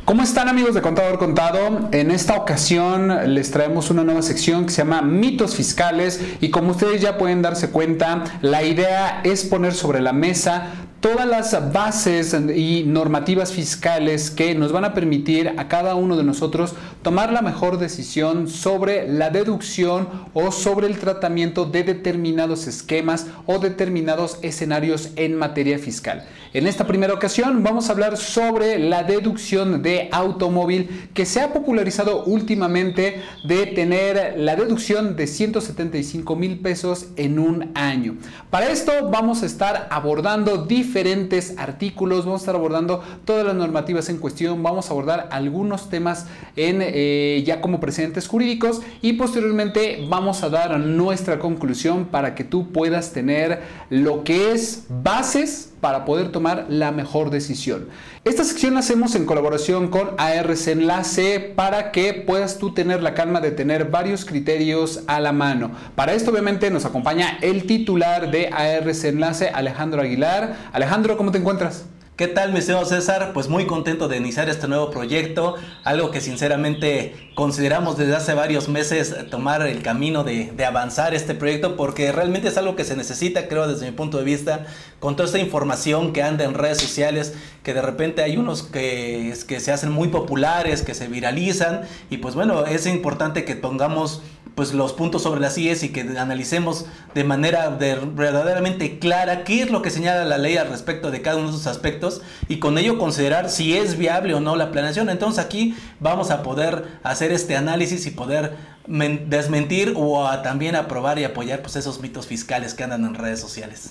¿Cómo están, amigos de Contador Contado? En esta ocasión les traemos una nueva sección que se llama Mitos Fiscales, y como ustedes ya pueden darse cuenta, la idea es poner sobre la mesa todas las bases y normativas fiscales que nos van a permitir a cada uno de nosotros tomar la mejor decisión sobre la deducción o sobre el tratamiento de determinados esquemas o determinados escenarios en materia fiscal. En esta primera ocasión vamos a hablar sobre la deducción de automóvil, que se ha popularizado últimamente, de tener la deducción de 175,000 pesos en un año. Para esto vamos a estar abordando diferentes artículos, vamos a estar abordando todas las normativas en cuestión, vamos a abordar algunos temas ya como precedentes jurídicos, y posteriormente vamos a dar nuestra conclusión para que tú puedas tener lo que es bases para poder tomar la mejor decisión. Esta sección la hacemos en colaboración con ARC Enlace para que puedas tú tener la calma de tener varios criterios a la mano. Para esto obviamente nos acompaña el titular de ARC Enlace, Alejandro Aguilar. Alejandro, ¿cómo te encuentras? ¿Qué tal, mi estimado César? Pues muy contento de iniciar este nuevo proyecto, algo que sinceramente consideramos desde hace varios meses tomar el camino de avanzar este proyecto, porque realmente es algo que se necesita, creo, desde mi punto de vista, con toda esta información que anda en redes sociales, que de repente hay unos que se hacen muy populares, que se viralizan, y pues bueno, es importante que pongamos pues los puntos sobre las IES y que analicemos de manera verdaderamente clara qué es lo que señala la ley al respecto de cada uno de esos aspectos, y con ello considerar si es viable o no la planeación. Entonces aquí vamos a poder hacer este análisis y poder desmentir o también aprobar y apoyar pues esos mitos fiscales que andan en redes sociales.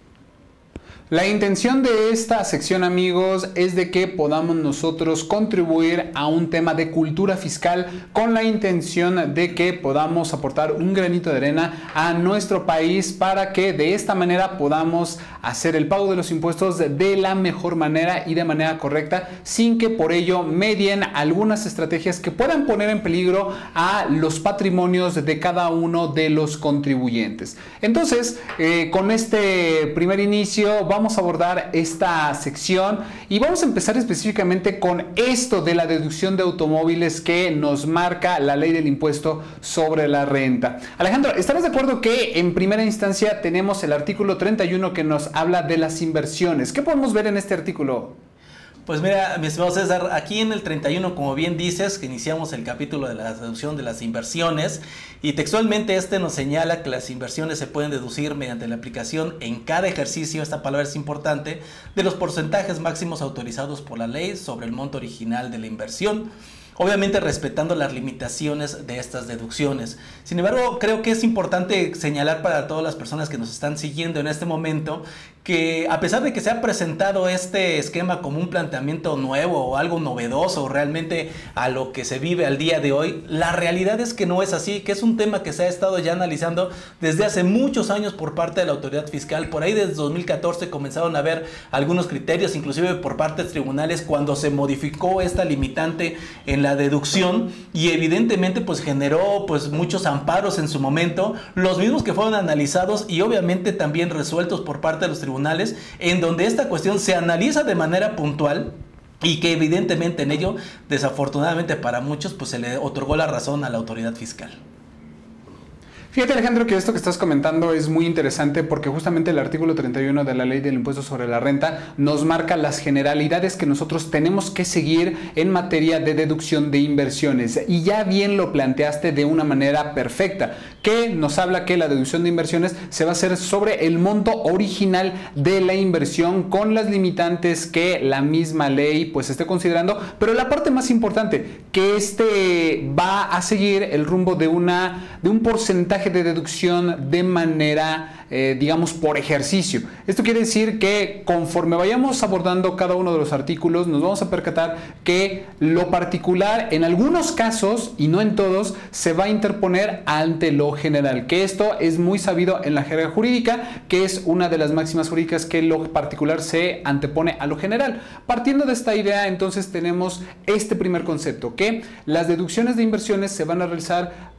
La intención de esta sección, amigos, es de que podamos nosotros contribuir a un tema de cultura fiscal, con la intención de que podamos aportar un granito de arena a nuestro país para que de esta manera podamos hacer el pago de los impuestos de la mejor manera y de manera correcta, sin que por ello medien algunas estrategias que puedan poner en peligro a los patrimonios de cada uno de los contribuyentes. Entonces, con este primer inicio vamos a abordar esta sección y vamos a empezar específicamente con esto de la deducción de automóviles que nos marca la ley del impuesto sobre la renta. Alejandro, ¿estarás de acuerdo que en primera instancia tenemos el artículo 31 que nos habla de las inversiones? ¿Qué podemos ver en este artículo? Pues mira, mi estimado César, aquí en el 31, como bien dices, que iniciamos el capítulo de la deducción de las inversiones, y textualmente nos señala que las inversiones se pueden deducir mediante la aplicación en cada ejercicio, esta palabra es importante, de los porcentajes máximos autorizados por la ley sobre el monto original de la inversión, obviamente respetando las limitaciones de estas deducciones. Sin embargo, creo que es importante señalar para todas las personas que nos están siguiendo en este momento que, a pesar de que se ha presentado este esquema como un planteamiento nuevo o algo novedoso realmente a lo que se vive al día de hoy, la realidad es que no es así, que es un tema que se ha estado ya analizando desde hace muchos años por parte de la autoridad fiscal. Por ahí desde 2014 comenzaron a haber algunos criterios, inclusive por parte de tribunales, cuando se modificó esta limitante en la deducción, y evidentemente pues generó pues muchos amparos en su momento, los mismos que fueron analizados y obviamente también resueltos por parte de los tribunales, en donde esta cuestión se analiza de manera puntual, y que evidentemente en ello, desafortunadamente para muchos, pues se le otorgó la razón a la autoridad fiscal. Fíjate, Alejandro, que esto que estás comentando es muy interesante, porque justamente el artículo 31 de la ley del impuesto sobre la renta nos marca las generalidades que nosotros tenemos que seguir en materia de deducción de inversiones, y ya bien lo planteaste de una manera perfecta, que nos habla que la deducción de inversiones se va a hacer sobre el monto original de la inversión, con las limitantes que la misma ley pues esté considerando, pero la parte más importante, que va a seguir el rumbo de un porcentaje de deducción de manera, digamos, por ejercicio. Esto quiere decir que conforme vayamos abordando cada uno de los artículos, nos vamos a percatar que lo particular, en algunos casos y no en todos, se va a interponer ante lo general, que esto es muy sabido en la jerga jurídica, que es una de las máximas jurídicas, que lo particular se antepone a lo general. Partiendo de esta idea, entonces tenemos este primer concepto, que las deducciones de inversiones se van a realizar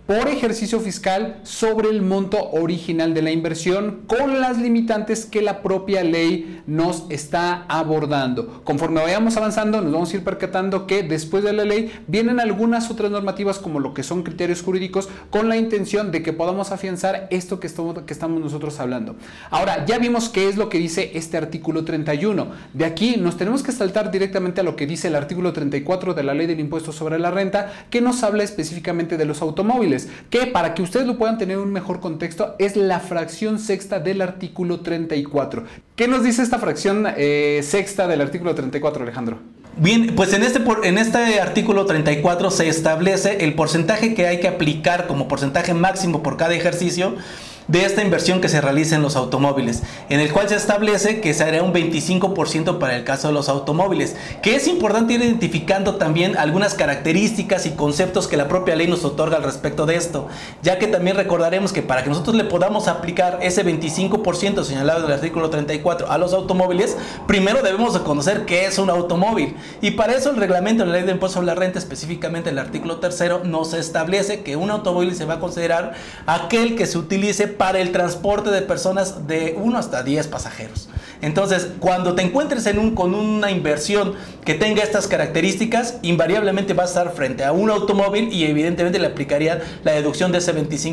por ejercicio fiscal sobre el monto original de la inversión, con las limitantes que la propia ley nos está abordando. Conforme vayamos avanzando, nos vamos a ir percatando que después de la ley vienen algunas otras normativas, como lo que son criterios jurídicos, con la intención de que podamos afianzar esto que estamos nosotros hablando. Ahora, ya vimos qué es lo que dice este artículo 31. De aquí nos tenemos que saltar directamente a lo que dice el artículo 34 de la Ley del Impuesto sobre la Renta, que nos habla específicamente de los automóviles, que para que ustedes lo puedan tener un mejor contexto es la fracción sexta del artículo 34. ¿Qué nos dice esta fracción sexta del artículo 34, Alejandro? Bien, pues en este artículo 34 se establece el porcentaje que hay que aplicar como porcentaje máximo por cada ejercicio de esta inversión que se realiza en los automóviles, en el cual se establece que se hará un 25% para el caso de los automóviles, que es importante ir identificando también algunas características y conceptos que la propia ley nos otorga al respecto de esto, ya que también recordaremos que para que nosotros le podamos aplicar ese 25% señalado en el artículo 34 a los automóviles, primero debemos de conocer qué es un automóvil, y para eso el reglamento de la Ley de Impuesto sobre la Renta, específicamente el artículo 3º, nos establece que un automóvil se va a considerar aquel que se utilice para el transporte de personas de 1 hasta 10 pasajeros. Entonces, cuando te encuentres con una inversión que tenga estas características, invariablemente vas a estar frente a un automóvil y evidentemente le aplicaría la deducción de ese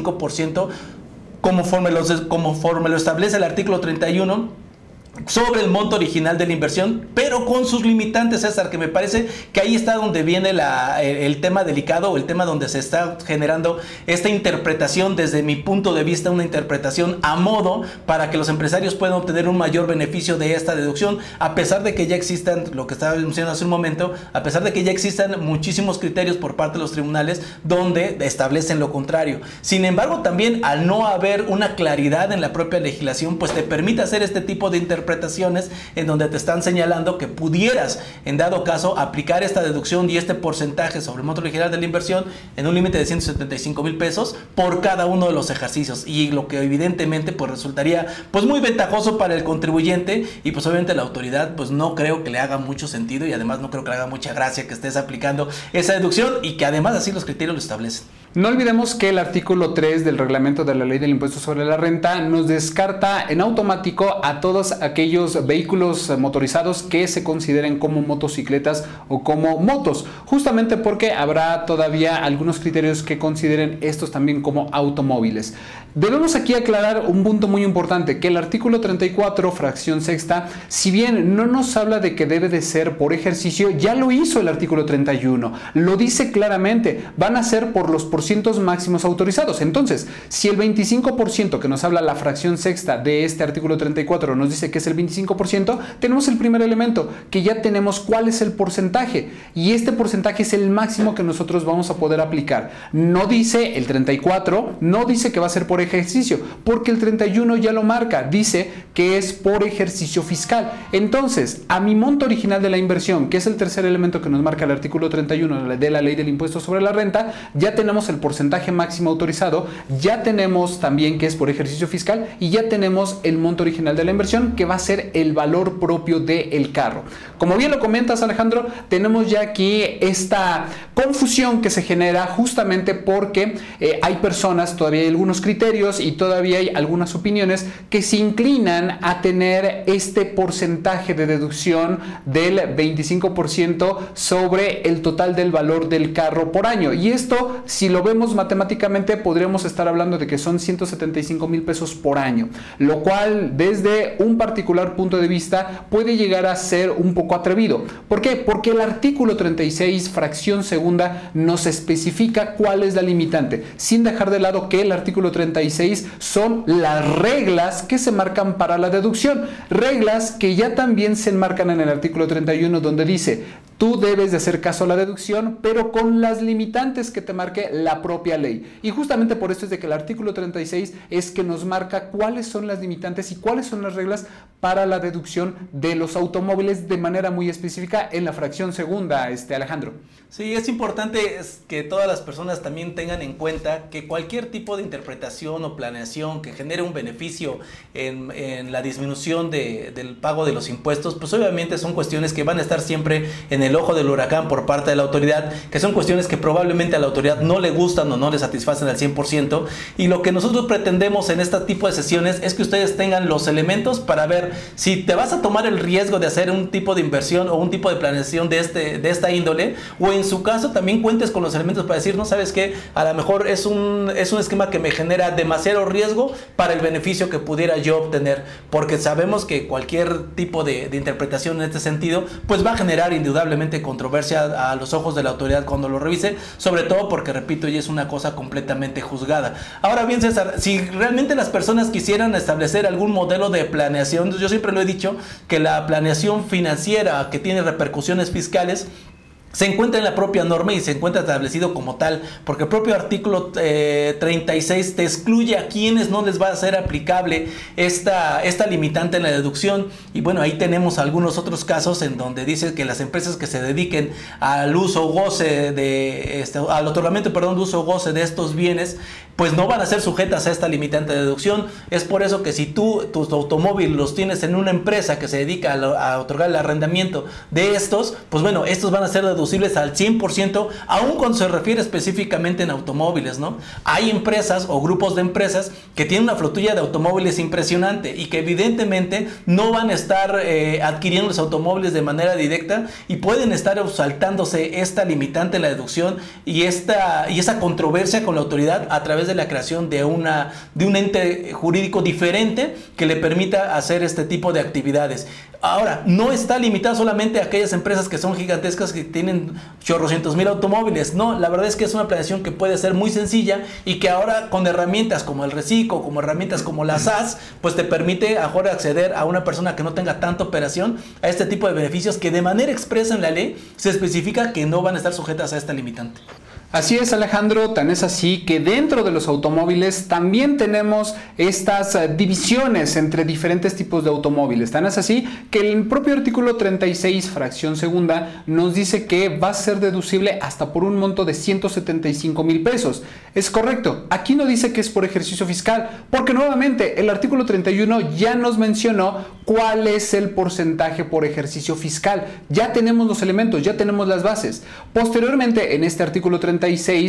25% conforme lo establece el artículo 31 sobre el monto original de la inversión, pero con sus limitantes, César, que me parece que ahí está donde viene el tema delicado, o el tema donde se está generando esta interpretación, desde mi punto de vista, una interpretación a modo para que los empresarios puedan obtener un mayor beneficio de esta deducción, a pesar de que ya existan, lo que estaba mencionando hace un momento, a pesar de que ya existan muchísimos criterios por parte de los tribunales donde establecen lo contrario. Sin embargo, también al no haber una claridad en la propia legislación, pues te permite hacer este tipo de interpretaciones en donde te están señalando que pudieras, en dado caso, aplicar esta deducción y este porcentaje sobre el monto original de la inversión en un límite de 175,000 pesos por cada uno de los ejercicios, y lo que evidentemente pues resultaría pues muy ventajoso para el contribuyente, y pues obviamente la autoridad pues no creo que le haga mucho sentido, y además no creo que le haga mucha gracia que estés aplicando esa deducción, y que además así los criterios lo establecen. No olvidemos que el artículo 3 del reglamento de la Ley del Impuesto sobre la Renta nos descarta en automático a todos aquellos vehículos motorizados que se consideren como motocicletas o como motos, justamente porque habrá todavía algunos criterios que consideren estos también como automóviles. Debemos aquí aclarar un punto muy importante, que el artículo 34, fracción sexta, si bien no nos habla de que debe de ser por ejercicio, ya lo hizo el artículo 31, lo dice claramente, van a ser por los porcientos máximos autorizados. Entonces, si el 25% que nos habla la fracción sexta de este artículo 34 nos dice que es el 25%, tenemos el primer elemento, que ya tenemos cuál es el porcentaje, y este porcentaje es el máximo que nosotros vamos a poder aplicar. No dice el 34, no dice que va a ser por ejercicio, porque el 31 ya lo marca, dice que es por ejercicio fiscal. Entonces, a mi monto original de la inversión, que es el tercer elemento que nos marca el artículo 31 de la Ley del Impuesto sobre la Renta, ya tenemos el porcentaje máximo autorizado, ya tenemos también que es por ejercicio fiscal, y ya tenemos el monto original de la inversión, que va a ser el valor propio del carro. Como bien lo comentas, Alejandro, tenemos ya aquí esta confusión que se genera justamente porque hay personas, todavía hay algunos criterios y todavía hay algunas opiniones que se inclinan a tener este porcentaje de deducción del 25% sobre el total del valor del carro por año. Y esto, si lo vemos matemáticamente, podríamos estar hablando de que son 175,000 pesos por año, lo cual desde un particular punto de vista puede llegar a ser un poco atrevido. ¿Por qué? Porque el artículo 36, fracción segunda, nos especifica cuál es la limitante, sin dejar de lado que el artículo 36 son las reglas que se marcan para la deducción, reglas que ya también se enmarcan en el artículo 31, donde dice: tú debes de hacer caso a la deducción, pero con las limitantes que te marque la propia ley. Y justamente por esto es de que el artículo 36 es que nos marca cuáles son las limitantes y cuáles son las reglas para la deducción de los automóviles de manera muy específica en la fracción segunda, Alejandro. Sí, es importante que todas las personas también tengan en cuenta que cualquier tipo de interpretación o planeación que genere un beneficio en la disminución del pago de los impuestos, pues obviamente son cuestiones que van a estar siempre en el el ojo del huracán por parte de la autoridad, que son cuestiones que probablemente a la autoridad no le gustan o no le satisfacen al 100%, y lo que nosotros pretendemos en este tipo de sesiones es que ustedes tengan los elementos para ver si te vas a tomar el riesgo de hacer un tipo de inversión o un tipo de planeación de esta índole, o en su caso también cuentes con los elementos para decir, no sabes qué, a lo mejor es un esquema que me genera demasiado riesgo para el beneficio que pudiera yo obtener, porque sabemos que cualquier tipo de interpretación en este sentido pues va a generar indudablemente controversia a los ojos de la autoridad cuando lo revise, sobre todo porque, repito, ya es una cosa completamente juzgada. Ahora bien, César, si realmente las personas quisieran establecer algún modelo de planeación, yo siempre lo he dicho, que la planeación financiera que tiene repercusiones fiscales se encuentra en la propia norma y se encuentra establecido como tal, porque el propio artículo 36 te excluye a quienes no les va a ser aplicable esta limitante en la deducción. Y bueno, ahí tenemos algunos otros casos en donde dice que las empresas que se dediquen al uso o goce al otorgamiento, de uso o goce de estos bienes, pues no van a ser sujetas a esta limitante de deducción. Es por eso que si tus automóviles los tienes en una empresa que se dedica a otorgar el arrendamiento de estos, pues bueno, estos van a ser deducibles al 100%, aun cuando se refiere específicamente en automóviles, ¿no? Hay empresas o grupos de empresas que tienen una flotilla de automóviles impresionante y que evidentemente no van a estar adquiriendo los automóviles de manera directa y pueden estar saltándose esta limitante en la deducción y esa controversia con la autoridad a través de la creación de un ente jurídico diferente que le permita hacer este tipo de actividades. Ahora, no está limitado solamente a aquellas empresas que son gigantescas, que tienen chorrocientos mil automóviles. No, la verdad es que es una planeación que puede ser muy sencilla y que ahora con herramientas como el Reciclo, como herramientas como la SAS, pues te permite ahora acceder a una persona que no tenga tanta operación a este tipo de beneficios que de manera expresa en la ley se especifica que no van a estar sujetas a esta limitante. Así es, Alejandro, tan es así que dentro de los automóviles también tenemos estas divisiones entre diferentes tipos de automóviles. Tan es así que el propio artículo 36, fracción segunda, nos dice que va a ser deducible hasta por un monto de 175,000 pesos. Es correcto, aquí no dice que es por ejercicio fiscal, porque nuevamente el artículo 31 ya nos mencionó cuál es el porcentaje por ejercicio fiscal. Ya tenemos los elementos, ya tenemos las bases. Posteriormente, en este artículo 36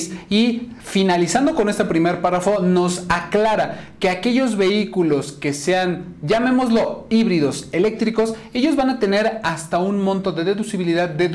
y finalizando con este primer párrafo, nos aclara que aquellos vehículos que sean, llamémoslo, híbridos eléctricos, ellos van a tener hasta un monto de deducibilidad de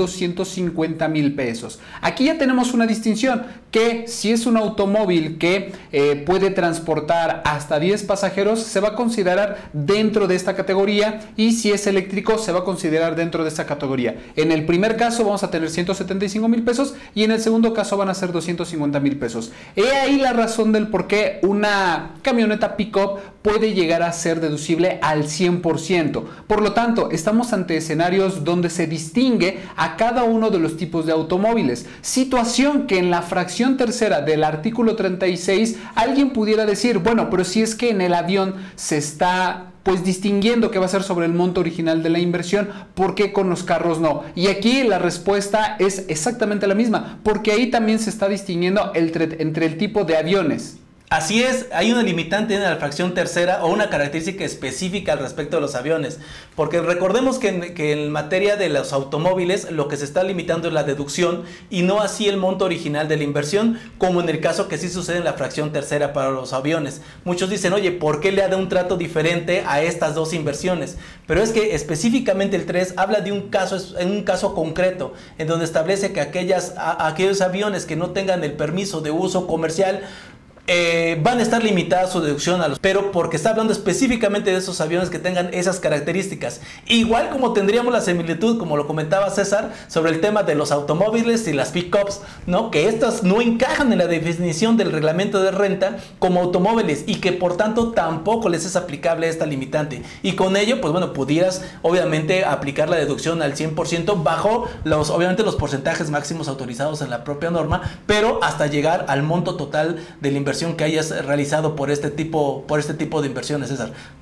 250,000 pesos. Aquí ya tenemos una distinción, que si es un automóvil que puede transportar hasta 10 pasajeros, se va a considerar dentro de esta categoría, y si es eléctrico, se va a considerar dentro de esta categoría. En el primer caso vamos a tener 175,000 pesos y en el segundo caso van a ser 250,000 pesos. He ahí la razón del por qué una camioneta pick-up puede llegar a ser deducible al 100%. Por lo tanto, estamos ante escenarios donde se distingue a cada uno de los tipos de automóviles. Situación que en la fracción tercera del artículo 36 alguien pudiera decir, bueno, pero si es que en el avión se está pues distinguiendo que va a ser sobre el monto original de la inversión, ¿por qué con los carros no? Y aquí la respuesta es exactamente la misma, porque ahí también se está distinguiendo entre el tipo de aviones. Así es, hay una limitante en la fracción tercera o una característica específica al respecto de los aviones, porque recordemos que en materia de los automóviles lo que se está limitando es la deducción y no así el monto original de la inversión, como en el caso que sí sucede en la fracción tercera para los aviones. Muchos dicen, oye, ¿por qué le da un trato diferente a estas dos inversiones? Pero es que específicamente el 3 habla de un caso concreto, en donde establece que aquellos aviones que no tengan el permiso de uso comercial van a estar limitadas su deducción pero porque está hablando específicamente de esos aviones que tengan esas características. Igual como tendríamos la similitud, como lo comentaba César, sobre el tema de los automóviles y las pick-ups, ¿no? Que estas no encajan en la definición del reglamento de renta como automóviles y que por tanto tampoco les es aplicable esta limitante. Y con ello, pues bueno, pudieras obviamente aplicar la deducción al 100% bajo obviamente los porcentajes máximos autorizados en la propia norma, pero hasta llegar al monto total de la inversión que hayas realizado por este tipo de inversiones, César.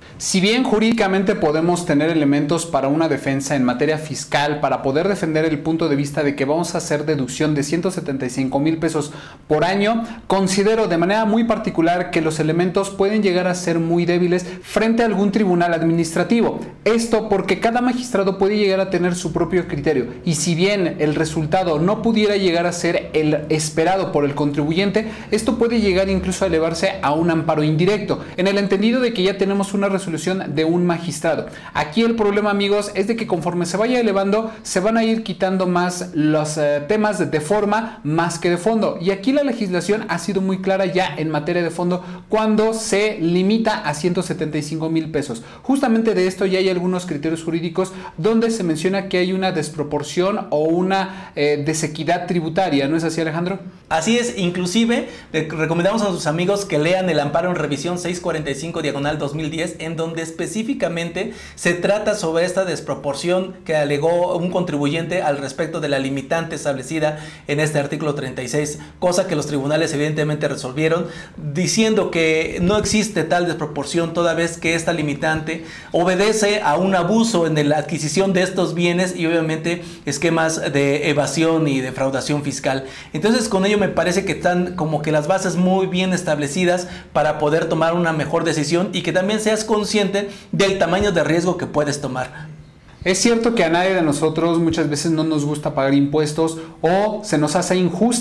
Si bien jurídicamente podemos tener elementos para una defensa en materia fiscal para poder defender el punto de vista de que vamos a hacer deducción de 175,000 pesos por año, considero de manera muy particular que los elementos pueden llegar a ser muy débiles frente a algún tribunal administrativo. Esto porque cada magistrado puede llegar a tener su propio criterio y si bien el resultado no pudiera llegar a ser el esperado por el contribuyente, esto puede llegar incluso a elevarse a un amparo indirecto, en el entendido de que ya tenemos una resolución de un magistrado. Aquí el problema, amigos, es de que conforme se vaya elevando, se van a ir quitando más los temas de forma más que de fondo. Y aquí la legislación ha sido muy clara ya en materia de fondo cuando se limita a 175,000 pesos. Justamente de esto ya hay algunos criterios jurídicos donde se menciona que hay una desproporción o una desequidad tributaria. ¿No es así, Alejandro? Así es, inclusive recomendamos a sus amigos que lean el amparo en revisión 645/2010, en donde específicamente se trata sobre esta desproporción que alegó un contribuyente al respecto de la limitante establecida en este artículo 36, cosa que los tribunales evidentemente resolvieron, diciendo que no existe tal desproporción toda vez que esta limitante obedece a un abuso en la adquisición de estos bienes y obviamente esquemas de evasión y defraudación fiscal. Entonces con ello me parece que están como que las bases muy bien establecidas para poder tomar una mejor decisión y que también seas consciente del tamaño de riesgo que puedes tomar. Es cierto que a nadie de nosotros muchas veces no nos gusta pagar impuestos o se nos hacen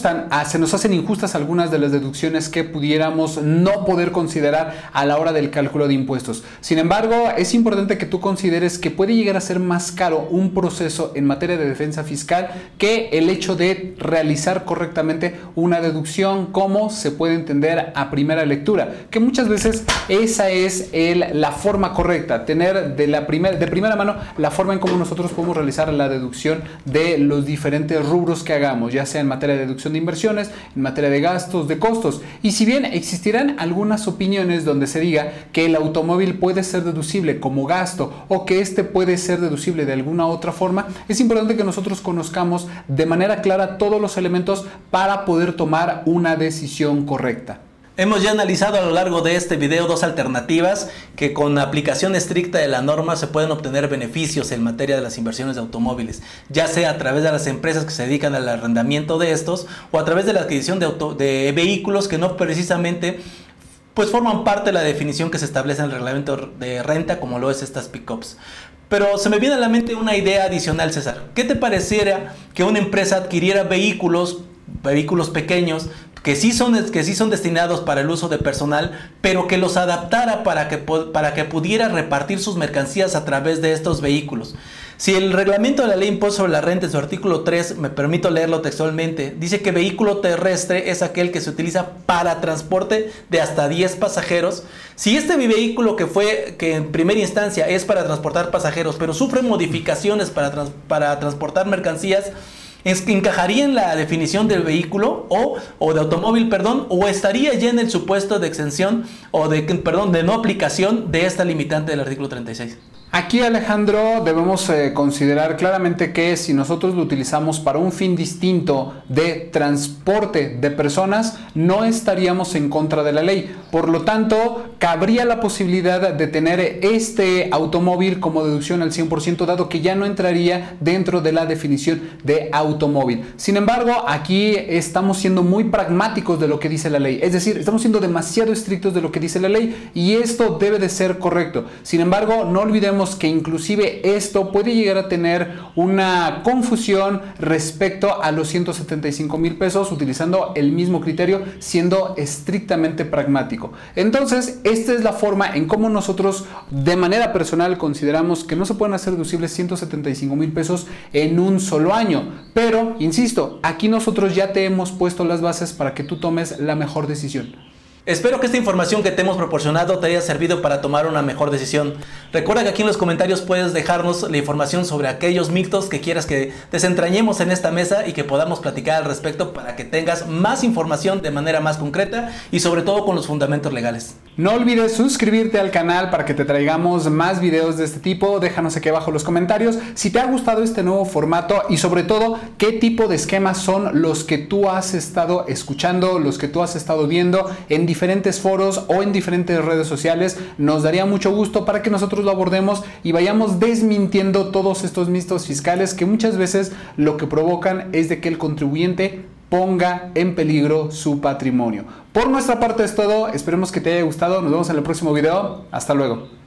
injustas algunas de las deducciones que pudiéramos no poder considerar a la hora del cálculo de impuestos. Sin embargo, es importante que tú consideres que puede llegar a ser más caro un proceso en materia de defensa fiscal que el hecho de realizar correctamente una deducción como se puede entender a primera lectura, que muchas veces esa es la forma correcta, tener de primera mano la forma en cómo nosotros podemos realizar la deducción de los diferentes rubros que hagamos, ya sea en materia de deducción de inversiones, en materia de gastos, de costos. Y si bien existirán algunas opiniones donde se diga que el automóvil puede ser deducible como gasto o que este puede ser deducible de alguna otra forma, es importante que nosotros conozcamos de manera clara todos los elementos para poder tomar una decisión correcta. Hemos ya analizado a lo largo de este video dos alternativas que con aplicación estricta de la norma se pueden obtener beneficios en materia de las inversiones de automóviles, ya sea a través de las empresas que se dedican al arrendamiento de estos o a través de la adquisición de vehículos que no precisamente pues forman parte de la definición que se establece en el reglamento de renta, como lo es estas pickups. Pero se me viene a la mente una idea adicional, César. ¿Qué te pareciera que una empresa adquiriera vehículos pequeños que sí son destinados para el uso de personal, pero que los adaptara para que pudiera repartir sus mercancías a través de estos vehículos? Si el reglamento de la ley impuesto sobre la renta en su artículo 3, me permito leerlo textualmente, dice que vehículo terrestre es aquel que se utiliza para transporte de hasta 10 pasajeros. Si este vehículo que en primera instancia es para transportar pasajeros, pero sufre modificaciones para transportar mercancías, es que encajaría en la definición del vehículo o de automóvil, o estaría ya en el supuesto de exención o de no aplicación de esta limitante del artículo 36. Aquí, Alejandro, debemos considerar claramente que si nosotros lo utilizamos para un fin distinto de transporte de personas, no estaríamos en contra de la ley. Por lo tanto, cabría la posibilidad de tener este automóvil como deducción al 100%, dado que ya no entraría dentro de la definición de automóvil. Sin embargo, aquí estamos siendo muy pragmáticos de lo que dice la ley. Es decir, estamos siendo demasiado estrictos de lo que dice la ley y esto debe de ser correcto. Sin embargo, no olvidemos que inclusive esto puede llegar a tener una confusión respecto a los 175,000 pesos utilizando el mismo criterio, siendo estrictamente pragmático. Entonces, esta es la forma en cómo nosotros de manera personal consideramos que no se pueden hacer deducibles 175,000 pesos en un solo año. Pero, insisto, aquí nosotros ya te hemos puesto las bases para que tú tomes la mejor decisión. Espero que esta información que te hemos proporcionado te haya servido para tomar una mejor decisión. Recuerda que aquí en los comentarios puedes dejarnos la información sobre aquellos mitos que quieras que desentrañemos en esta mesa y que podamos platicar al respecto para que tengas más información de manera más concreta y sobre todo con los fundamentos legales. No olvides suscribirte al canal para que te traigamos más videos de este tipo. Déjanos aquí abajo los comentarios si te ha gustado este nuevo formato y sobre todo qué tipo de esquemas son los que tú has estado escuchando, los que tú has estado viendo en diferentes foros o en diferentes redes sociales. Nos daría mucho gusto para que nosotros lo abordemos y vayamos desmintiendo todos estos mitos fiscales que muchas veces lo que provocan es de que el contribuyente ponga en peligro su patrimonio. Por nuestra parte es todo, esperemos que te haya gustado, nos vemos en el próximo video, hasta luego.